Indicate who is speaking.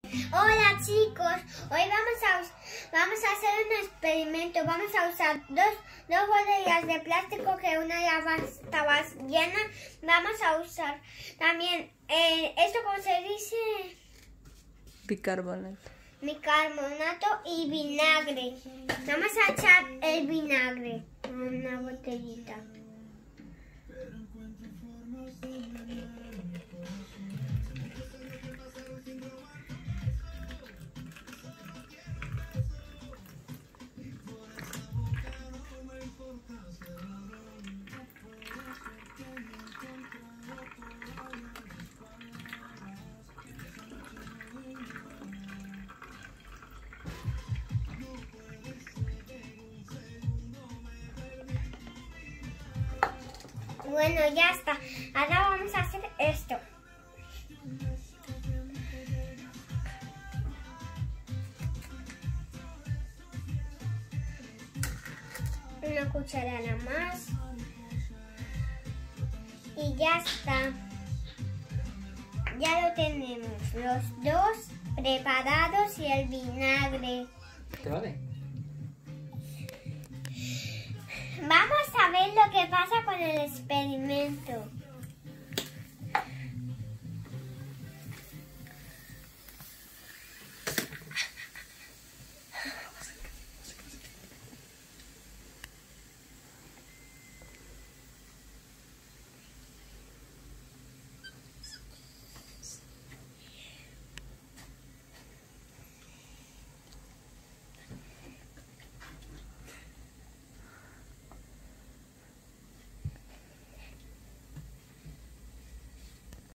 Speaker 1: Hola chicos, hoy vamos a hacer un experimento. Vamos a usar dos botellas de plástico que una ya estaba llena. Vamos a usar también, esto como se dice,
Speaker 2: bicarbonato.
Speaker 1: Bicarbonato y vinagre. Vamos a echar el vinagre en una botellita. Bueno, ya está. Ahora vamos a hacer esto. Una cucharada más. Y ya está. Ya lo tenemos. Los dos preparados y el vinagre.
Speaker 2: ¿Te vale?
Speaker 1: Vamos a ver lo que pasa con el experimento.